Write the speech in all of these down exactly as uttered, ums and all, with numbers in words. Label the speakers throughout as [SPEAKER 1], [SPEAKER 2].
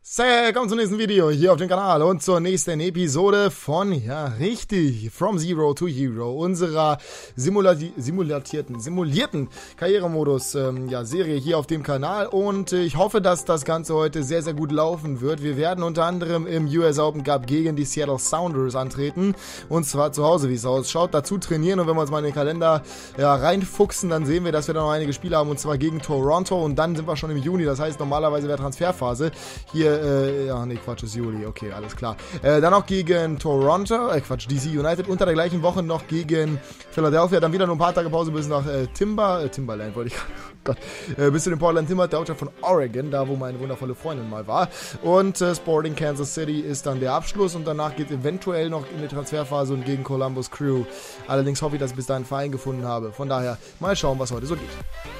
[SPEAKER 1] Willkommen zum nächsten Video hier auf dem Kanal und zur nächsten Episode von, ja richtig, From Zero to Hero, unserer simulati simulatierten, simulierten Karrieremodus, ähm, ja, Serie hier auf dem Kanal, und äh, ich hoffe, dass das Ganze heute sehr, sehr gut laufen wird. Wir werden unter anderem im U S Open Cup gegen die Seattle Sounders antreten, und zwar zu Hause, wie es ausschaut, dazu trainieren, und wenn wir uns mal in den Kalender ja, reinfuchsen, dann sehen wir, dass wir da noch einige Spiele haben, und zwar gegen Toronto, und dann sind wir schon im Juni, das heißt, normalerweise wäre Transferphase hier. Äh, ja, nee, Quatsch, ist Juli, okay, alles klar. Äh, dann noch gegen Toronto, äh, Quatsch, D C United, unter der gleichen Woche noch gegen Philadelphia, dann wieder nur ein paar Tage Pause bis nach äh, Timber, äh, Timberland, wollte ich oh Gott, äh, bis zu den Portland Timbers, der Hauptstadt von Oregon, da wo meine wundervolle Freundin mal war, und äh, Sporting Kansas City ist dann der Abschluss, und danach geht es eventuell noch in die Transferphase und gegen Columbus Crew. Allerdings hoffe ich, dass ich bis dahin einen Verein gefunden habe, von daher mal schauen, was heute so geht.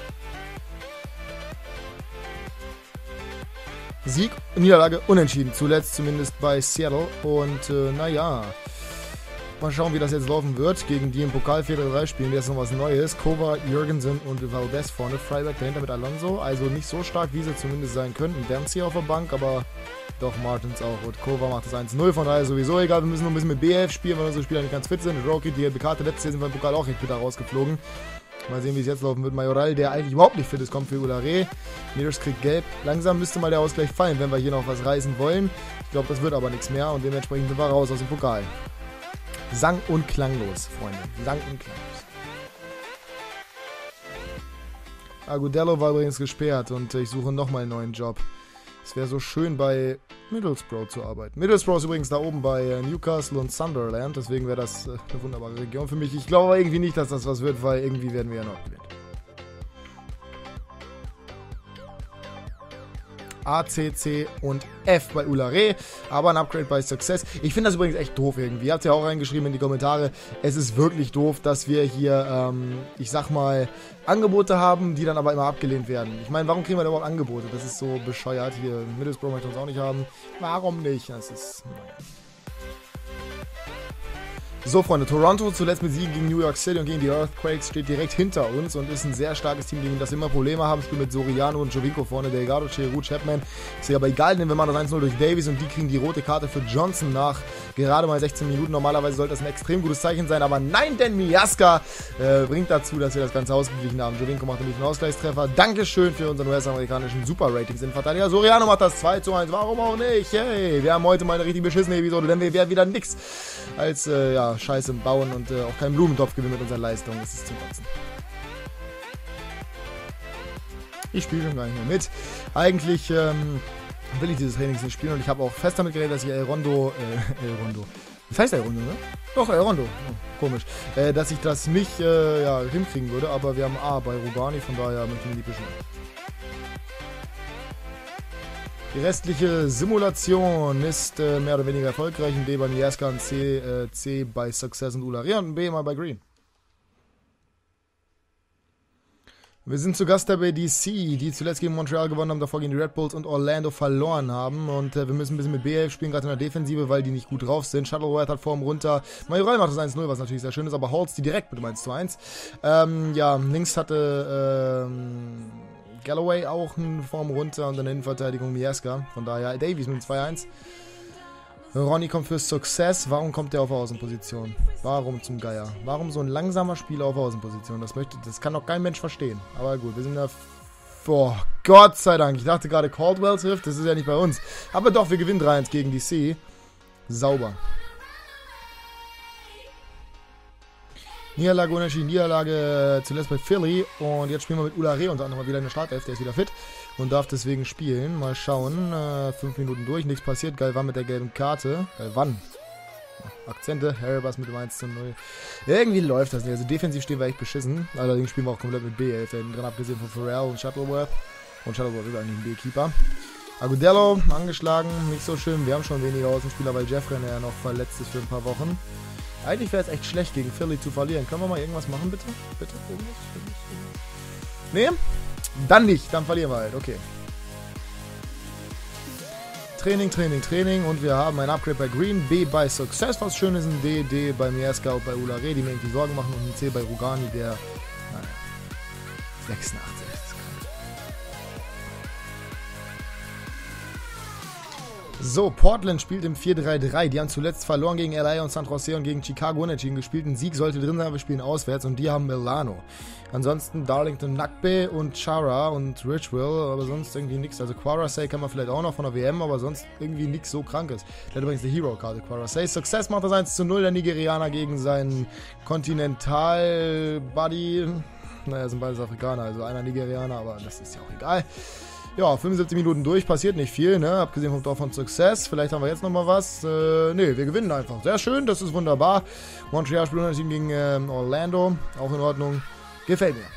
[SPEAKER 1] Sieg, Niederlage, unentschieden. Zuletzt zumindest bei Seattle. Und äh, naja, mal schauen, wie das jetzt laufen wird. Gegen die im Pokal vier drei spielen, jetzt noch was Neues. Kova, Jürgensen und Valdez vorne. Freiberg dahinter mit Alonso. Also nicht so stark, wie sie zumindest sein könnten. Dempsey auf der Bank, aber doch Martins auch. Und Kova macht das eins null, von daher sowieso egal. Wir müssen noch ein bisschen mit B F spielen, weil unsere Spieler nicht ganz fit sind. Rocky, die gelbe Karte. Letztes Jahr sind wir im Pokal auch recht bitter rausgeflogen. Mal sehen, wie es jetzt laufen wird. Majoral, der eigentlich überhaupt nicht fit ist, kommt für Ullare. Miros kriegt gelb. Langsam müsste mal der Ausgleich fallen, wenn wir hier noch was reißen wollen. Ich glaube, das wird aber nichts mehr, und dementsprechend sind wir raus aus dem Pokal. Sang- und klanglos, Freunde. Sang- und klanglos. Agudelo war übrigens gesperrt, und ich suche nochmal einen neuen Job. Es wäre so schön, bei Middlesbrough zu arbeiten. Middlesbrough ist übrigens da oben bei Newcastle und Sunderland, deswegen wäre das äh, eine wunderbare Region für mich. Ich glaube aber irgendwie nicht, dass das was wird, weil irgendwie werden wir ja noch abgelehnt. A, C, C und F bei Ullare, aber ein Upgrade bei Success. Ich finde das übrigens echt doof irgendwie. Ihr habt ja auch reingeschrieben in die Kommentare, es ist wirklich doof, dass wir hier, ähm, ich sag mal, Angebote haben, die dann aber immer abgelehnt werden. Ich meine, warum kriegen wir da überhaupt Angebote? Das ist so bescheuert. Hier, Middlesbrough möchte uns auch nicht haben. Warum nicht? Das ist, naja. So, Freunde, Toronto zuletzt mit Siegen gegen New York City und gegen die Earthquakes steht direkt hinter uns und ist ein sehr starkes Team, gegen das wir immer Probleme haben. Spielt mit Soriano und Jovinko vorne, Delgado, Cheru, Chapman. Ist ja aber egal, denn wir machen das eins null durch Davies, und die kriegen die rote Karte für Johnson nach gerade mal sechzehn Minuten. Normalerweise sollte das ein extrem gutes Zeichen sein, aber nein, denn Miazga äh, bringt dazu, dass wir das Ganze ausgeglichen haben. Jovinko macht nämlich einen Ausgleichstreffer. Dankeschön für unseren U S-amerikanischen Super-Ratings-Innenverteidiger. Soriano macht das zwei zu eins. Warum auch nicht? Hey, wir haben heute mal eine richtig beschissene Episode, denn wir werden wieder nix als, äh, ja, Scheiße im Bauen und äh, auch keinen Blumentopf gewinnen mit unserer Leistung. Das ist zum Kotzen. Ich spiele schon gar nicht mehr mit. Eigentlich ähm, will ich dieses Trainings nicht spielen, und ich habe auch fest damit geredet, dass ich El Rondo, äh, El Rondo, das heißt El Rondo, ne? Doch, El Rondo, oh, komisch, äh, dass ich das nicht, äh, ja, hinkriegen würde, aber wir haben A bei Rugani, von daher möchte ich mir die Büschen. Die restliche Simulation ist äh, mehr oder weniger erfolgreich. Ein D bei Miazga, ein C, äh, C bei Success und Ullare und ein B mal bei Green. Wir sind zu Gast bei D C, die zuletzt gegen Montreal gewonnen haben, davor gegen die Red Bulls und Orlando verloren haben. Und äh, wir müssen ein bisschen mit B F spielen, gerade in der Defensive, weil die nicht gut drauf sind. Shuttleworth hat Form runter. Majoral macht das eins null, was natürlich sehr schön ist, aber Holtz die direkt mit dem eins zu eins. Ähm, ja, links hatte ähm, Galloway auch eine Form runter, und in der Innenverteidigung Miazga. Von daher Davies mit dem zwei eins. Ronny kommt für Success. Warum kommt der auf Außenposition? Warum zum Geier? Warum so ein langsamer Spieler auf Außenposition? Das möchte, das kann doch kein Mensch verstehen. Aber gut, wir sind da. Oh, Gott sei Dank. Ich dachte gerade, Caldwell trifft. Das ist ja nicht bei uns. Aber doch, wir gewinnen drei eins gegen D C. Sauber. Niederlage, Unentschieden, Niederlage zuletzt bei Philly, und jetzt spielen wir mit Ullare unter anderem wieder in der Startelf, der ist wieder fit und darf deswegen spielen. Mal schauen, äh, fünf Minuten durch, nichts passiert. Galvan mit der gelben Karte. Galvan. Akzente, Haribas mit dem eins zu null. Irgendwie läuft das nicht, also defensiv stehen wir echt beschissen. Allerdings spielen wir auch komplett mit B elf, da hinten dran, abgesehen von Pharrell und Shuttleworth. Und Shuttleworth ist eigentlich ein B-Keeper. Agudelo angeschlagen, nicht so schön. Wir haben schon weniger Außenspieler, weil Jeffrey ja noch verletzt ist für ein paar Wochen. Eigentlich wäre es echt schlecht, gegen Philly zu verlieren. Können wir mal irgendwas machen, bitte? Bitte? Irgendwas? Nee? Dann nicht. Dann verlieren wir halt. Okay. Training, Training, Training. Und wir haben ein Upgrade bei Green, B bei Success, was schön ist, ein D, D bei Miazga und bei Ullare, die mir irgendwie Sorgen machen, und ein C bei Rugani, der, naja, sechsundachtzig. So, Portland spielt im vier drei drei. Die haben zuletzt verloren gegen L A und San Jose und gegen Chicago unentschieden gespielt. Ein Sieg sollte drin sein, wir spielen auswärts und die haben Milano. Ansonsten Darlington Nagbe und Chara und Richwell, aber sonst irgendwie nichts. Also Quarasay kann man vielleicht auch noch von der W M, aber sonst irgendwie nichts so Krankes. Der hat übrigens die Hero-Karte, Quarasay. Success macht das eins zu null, der Nigerianer gegen seinen Kontinental-Buddy. Naja, sind beides Afrikaner, also einer Nigerianer, aber das ist ja auch egal. Ja, fünfundsiebzig Minuten durch, passiert nicht viel, ne? Abgesehen vom Tor von Success. Vielleicht haben wir jetzt nochmal was. Äh, ne, wir gewinnen einfach. Sehr schön, das ist wunderbar. Montreal spielt unentschieden gegen ähm, Orlando. Auch in Ordnung. Gefällt mir.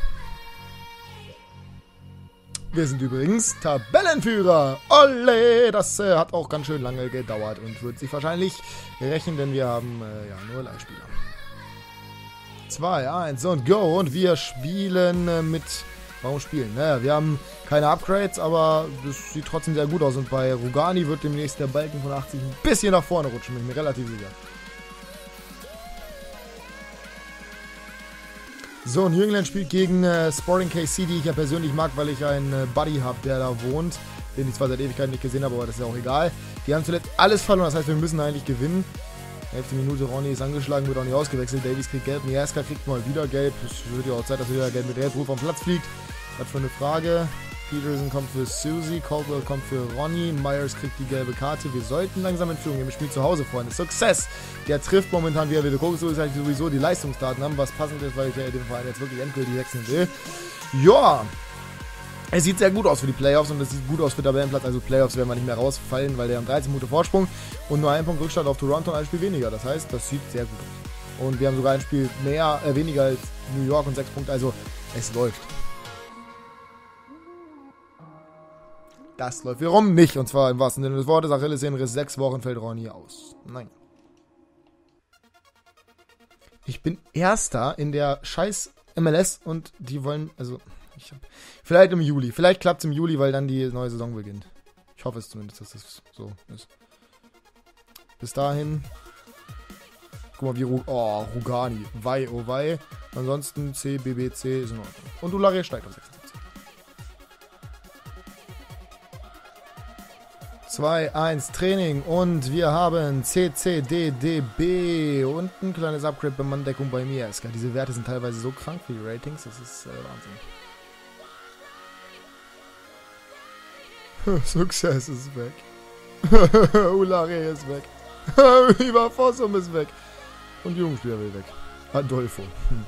[SPEAKER 1] Wir sind übrigens Tabellenführer. Olle! Das äh, hat auch ganz schön lange gedauert und wird sich wahrscheinlich rächen, denn wir haben äh, ja nur Leihspieler. zwei, eins und go. Und wir spielen äh, mit... Warum spielen? Naja, wir haben keine Upgrades, aber das sieht trotzdem sehr gut aus. Und bei Rugani wird demnächst der Balken von achtzig ein bisschen nach vorne rutschen, bin ich mir relativ sicher. So, und Jüngland spielt gegen äh, Sporting K C, die ich ja persönlich mag, weil ich einen äh, Buddy habe, der da wohnt. Den ich zwar seit Ewigkeiten nicht gesehen habe, aber das ist ja auch egal. Die haben zuletzt alles verloren, das heißt, wir müssen eigentlich gewinnen. elfte Minute, Ronny ist angeschlagen, wird auch nicht ausgewechselt. Davies kriegt gelb, Miaska kriegt mal wieder gelb. Es wird ja auch Zeit, dass wieder gelb mit Red vom Platz fliegt. Was für eine Frage. Peterson kommt für Susie, Caldwell kommt für Ronny, Myers kriegt die gelbe Karte. Wir sollten langsam in Führung gehen. Wir spielen zu Hause, Freunde. Success! Der trifft momentan, wie er will. Gucken, so ist eigentlich sowieso die Leistungsdaten haben, was passend ist, weil ich ja den Verein jetzt wirklich endgültig wechseln will. Ja! Es sieht sehr gut aus für die Playoffs und es sieht gut aus für Tabellenplatz. Also Playoffs werden wir nicht mehr rausfallen, weil der haben dreizehn Minuten Vorsprung und nur ein Punkt Rückstand auf Toronto und ein Spiel weniger. Das heißt, das sieht sehr gut aus. Und wir haben sogar ein Spiel mehr, äh, weniger als New York und sechs Punkte. Also es läuft. Das läuft wiederum nicht. Und zwar im wahrsten Sinne des Wortes. Achillessehnenriss, sechs Wochen fällt Ronny aus. Nein. Ich bin Erster in der scheiß M L S und die wollen, also... Ich hab, vielleicht im Juli. Vielleicht klappt es im Juli, weil dann die neue Saison beginnt. Ich hoffe es zumindest, dass das so ist. Bis dahin. Guck mal, wie Ru oh, Rugani. Wei, oh wei. Ansonsten C, B B C ist in Ordnung. Und Ulare steigt auf sechsundsiebzig. zwei, eins, Training. Und wir haben C C D D B. Und ein kleines Upgrade bei Manndeckung bei mir. Diese Werte sind teilweise so krank für die Ratings. Das ist äh, Wahnsinn. Success ist weg. Ulare ist weg. Ivar Fossum ist weg. Und Jugendspieler will weg. Adolfo. Hm.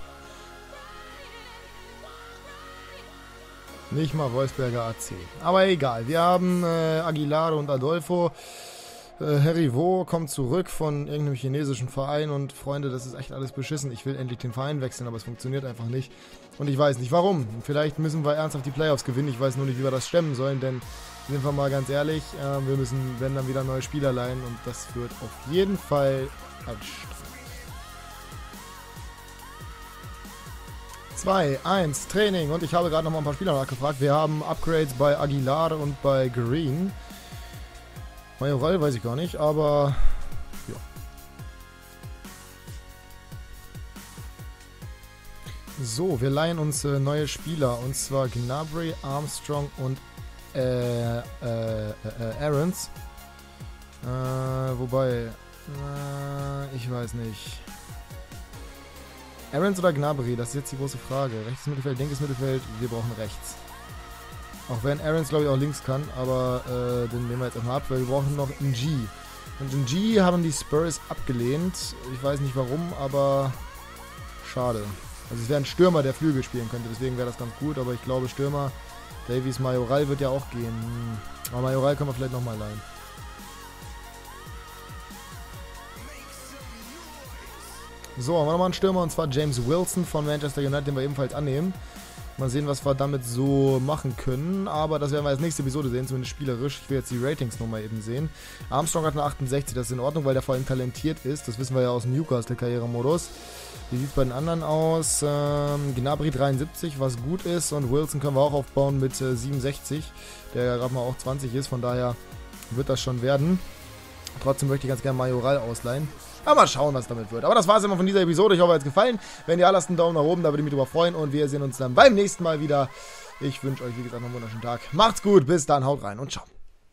[SPEAKER 1] Nicht mal Wolfsberger A C. Aber egal. Wir haben äh, Aguilar und Adolfo. Äh, Harry Vo kommt zurück von irgendeinem chinesischen Verein und Freunde, das ist echt alles beschissen. Ich will endlich den Verein wechseln, aber es funktioniert einfach nicht. Und ich weiß nicht warum. Vielleicht müssen wir ernsthaft die Playoffs gewinnen. Ich weiß nur nicht, wie wir das stemmen sollen, denn sind wir mal ganz ehrlich, äh, wir müssen, wenn dann wieder neue Spieler leihen und das wird auf jeden Fall anstrengend. zwei, eins, Training und ich habe gerade noch mal ein paar Spieler nachgefragt. Wir haben Upgrades bei Aguilar und bei Green. Majoral weiß ich gar nicht, aber ja. So, wir leihen uns äh, neue Spieler und zwar Gnabry, Armstrong und äh, äh, äh, Aarons. Äh, wobei, äh, ich weiß nicht. Aarons oder Gnabry, das ist jetzt die große Frage. Rechtes Mittelfeld, linkes Mittelfeld, wir brauchen rechts. Auch wenn Aarons, glaube ich, auch links kann, aber äh, den nehmen wir jetzt erstmal ab, weil wir brauchen noch einen G. Und den G haben die Spurs abgelehnt. Ich weiß nicht warum, aber schade. Also es wäre ein Stürmer, der Flügel spielen könnte, deswegen wäre das ganz gut, aber ich glaube Stürmer, Davies Majoral wird ja auch gehen. Hm. Aber Majoral können wir vielleicht nochmal leihen. So, haben wir nochmal einen Stürmer und zwar James Wilson von Manchester United, den wir ebenfalls annehmen. Mal sehen, was wir damit so machen können, aber das werden wir als nächste Episode sehen, zumindest spielerisch. Ich will jetzt die Ratings nochmal eben sehen. Armstrong hat eine achtundsechzig, das ist in Ordnung, weil der vor allem talentiert ist. Das wissen wir ja aus dem Newcastle-Karrieremodus. Wie sieht es bei den anderen aus? Ähm, Gnabry dreiundsiebzig, was gut ist, und Wilson können wir auch aufbauen mit äh, siebenundsechzig, der ja gerade mal auch zwanzig ist, von daher wird das schon werden. Trotzdem möchte ich ganz gerne Majoral ausleihen. Aber mal schauen, was damit wird. Aber das war es immer von dieser Episode. Ich hoffe, es hat gefallen. Wenn ihr alle lasst einen Daumen nach oben, da würde ich mich drüber freuen. Und wir sehen uns dann beim nächsten Mal wieder. Ich wünsche euch, wie gesagt, noch einen wunderschönen Tag. Macht's gut, bis dann, haut rein und ciao.